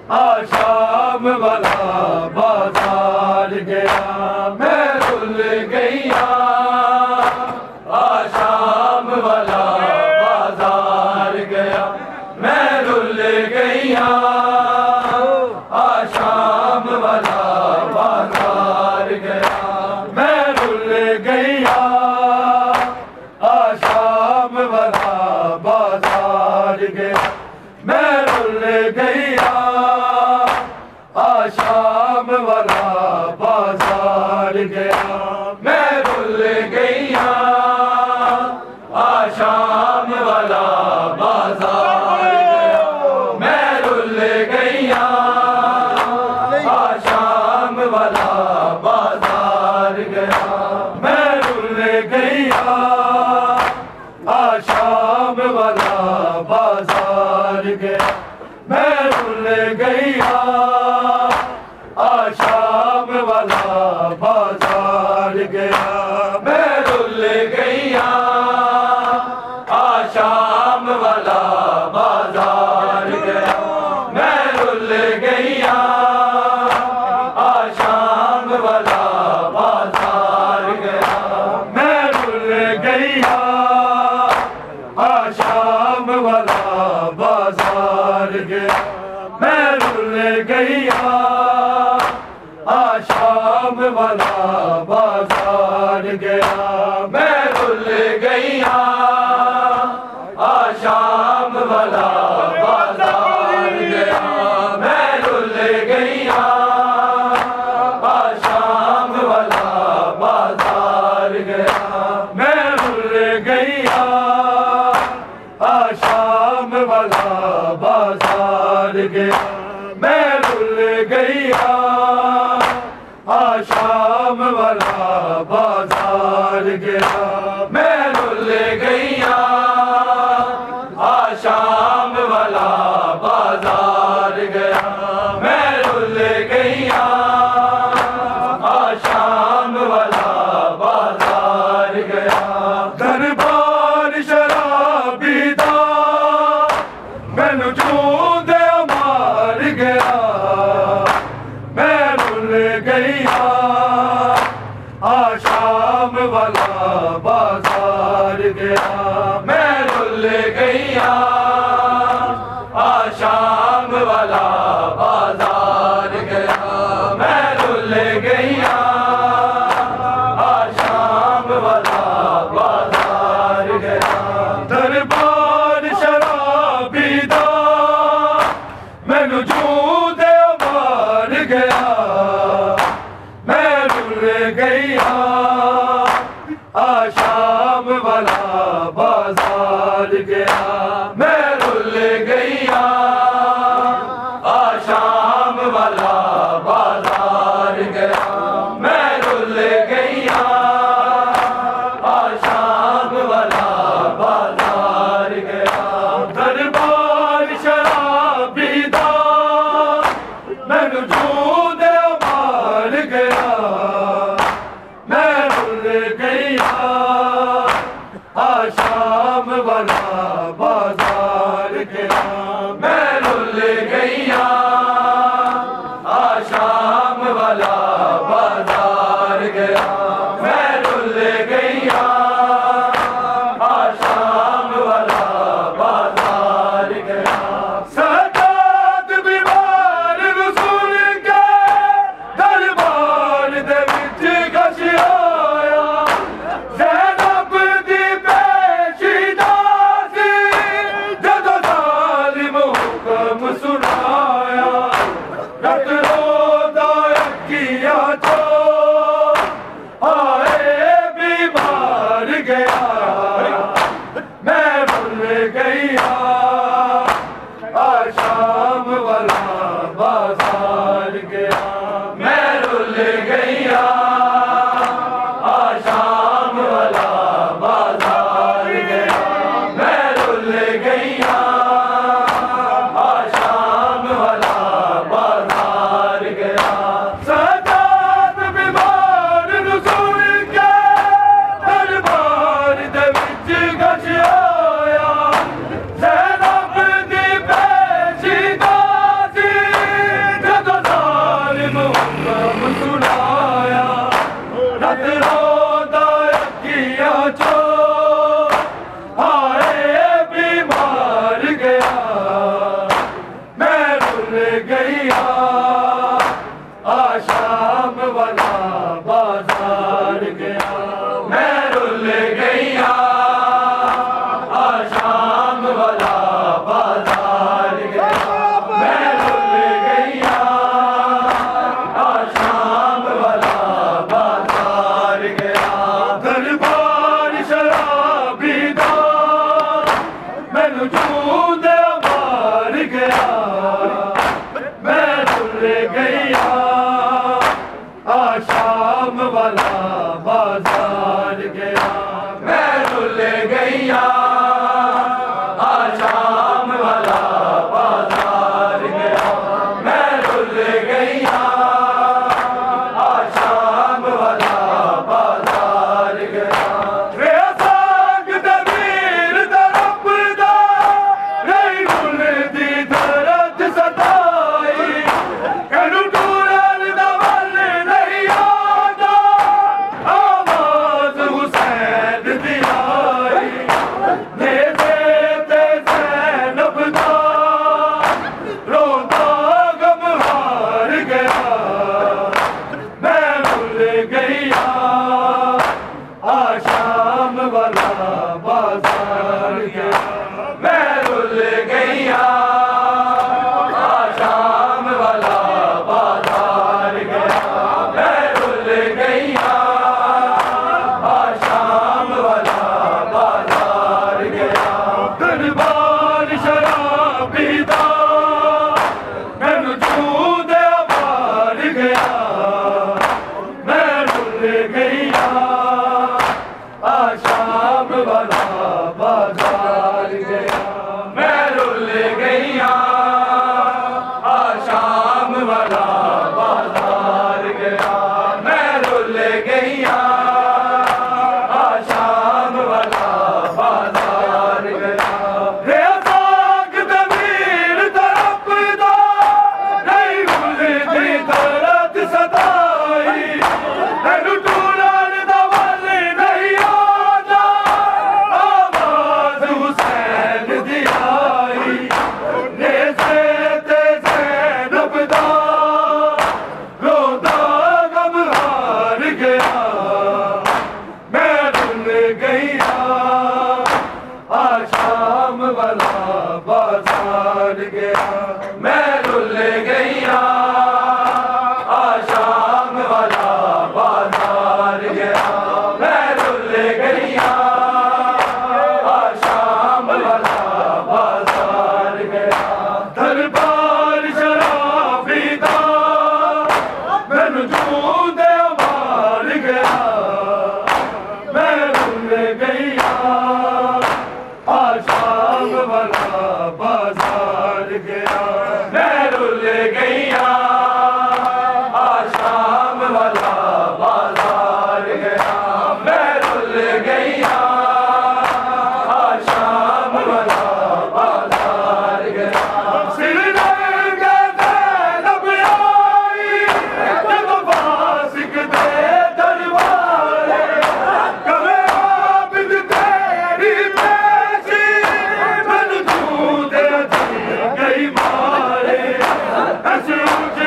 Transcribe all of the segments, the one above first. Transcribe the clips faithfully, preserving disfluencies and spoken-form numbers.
आशाम वाला बाजार गया मैं रुल गईया। आशाम वाला बाजार गया मैं रुल गईया। आशाम वाला बाजार गया मैं रुल गईया। आशाम वाला बाजार गया मैं रुल गईया। आशाम वाला बाजार गया मैं रुल गईया। आशाम वाला बाजार गया मैं रुल गईया। आशाम वाला बाजार गया मैं रुल गईया। आशाम वाला बाजार गया मैं रुल गईया। आशाम वाला बाजार गया मैं रुल गईया। आशाम वाला बाजार गया मैं रुल गईया। आशाम वाला बाजार गया मैं रुल गईया। आशाम वाला बाजार गया मैं रुल गईया। आशाम वाला बाजार गया मैं रुल गईया। आशाम वाला बाजार गया मैं रुल गईया। आशाम वाला बाजार गया मैं रुल गईया। आशाम वाला बाजार गया मैं रुल गईया। आशाम वाला बाजार गया मैं रुल गईया। आशाम वाला बाजार गया मैं रुल गईया। आशाम वाला बाजार गया दरबार शराबी दा मैनू चूंदे मार गया मैं रुल गईया। आशाम वाला बाजार गया मैं रुल गईया। आशाम वाला बाजार गया मैं रुल गईया। आशाम वाला बाजार गया दरबार शराबी दा मैनू चूंदे मार गया मैं रुल गईया। आशाम वाला बाजार गया मैं रुल गईया। आशाम वाला बाजार गया मैं रुल गईया। आशाम वाला बाजार गया दरबार शराबी दा मैनू चूंदे मार गया मैं रुल गईया। आशाम वाला बाजार गया मैं रुल गईया। आशाम वाला बाजार गया मैं रुल गईया। आशाम वाला बाजार गया सजाद बीमार रसूल के दरबार दे विच गश आया। ज़ैनब दी पेशीदा सी जदों ज़ालिम हुक्म सुनाया। रट रोदा अखियां चों आए बीमार गया मैं रुल गईया। आशाम वाला बाजार गया मैं रुल गईया। आशाम वाला बाजार गया मैं रुल गईया। आशाम वाला बाजार गया सजाद बीमार रसूल के दरबार दे विच गश आया। ज़ैनब दी पेशीदा सी रुल गईया आशाम वाला बाजार गया मैं रुल गईया आशाम वाला बाजार गया मैं रुल गईया आशाम वाला बाजार गया दरबार शराबी दा मैनू छूंदे मार गया मैं रुल गईया आशाम वाला बाजार गया मैं रुल गईया आशाम वाला बाजार गया मैं रुल गईया आशाम वाला बाजार गया रे साग दमीर दरब दा नहीं रुल दी दर्द सताई करू टूरल दवल नहीं आदा आवाज हुसैन दी आई दे देते ज़ैनब दा रोंदा गम हार गया मैं रुल गईया आशाम वाला बाजार गया मैं रुल गईया आशाम वाला बाजार गया मैं रुल गईया आशाम वाला बाजार गया दरबार शराबी दा मैनू छूंदे मार गया मैं रुल गईया आशाम वाला बाजार गया मैं रुल गईया आशाम वाला बाजार गया मैं रुल गईया आशाम वाला बाजार गया रे साग दमीर दरब दा नहीं रुल दी दर्द सताई तैनू टूरल दवल नहीं आदा आवाज हुसैन दी आई नेज़े ते ज़ैनब दा रोंदा गम हार गया मैं रुल गईया आशाम वाला बाजार गया मैं रुल गईया आशाम वाला बाजार गया मैं रुल गईया आशाम वाला बाजार गया दरबार शराबी दा मैनू छूंदे मार गया मैं रुल गईया आशाम वाला बाजार गया मैं रुल गईया आशाम वाला बाजार गया मैं रुल गईया आशाम वाला बाजार गया श्रीलंका ज़ैनब आई जब वासिक दे दरबारे कवे आबिद तेरी पेशी मैनू छूंदे गई मारे ऐसे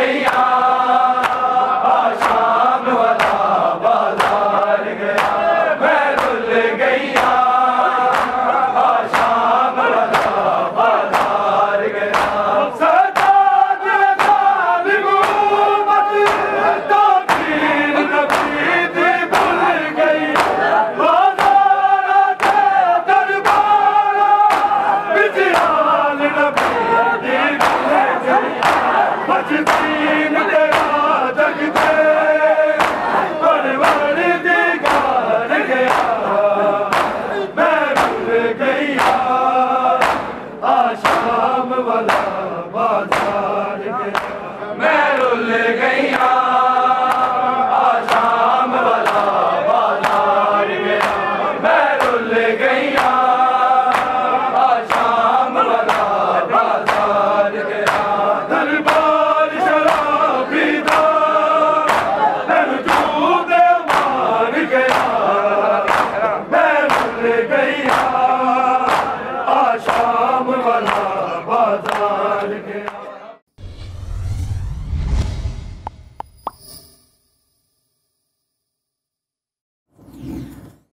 गईया आशाम वाला बाजार गया मैं रुल गईया आशाम वाला बाजार गया सजाद जालिम उम्मत तो पीर नबी दी भूल गई बाजारा के दरबारा बिजलाल नबी दी भूल गई मजदीन तेरा जगते परवर दिगार गया मैं भूल गईया आशाम वाला बाजार गया मैं रुल गईया आशाम वाला बाजार गया मैं रुल गईया आशाम वाला बाजार गया दरबार शराबी दा वजूद मान गया मैं रुल गईया आशा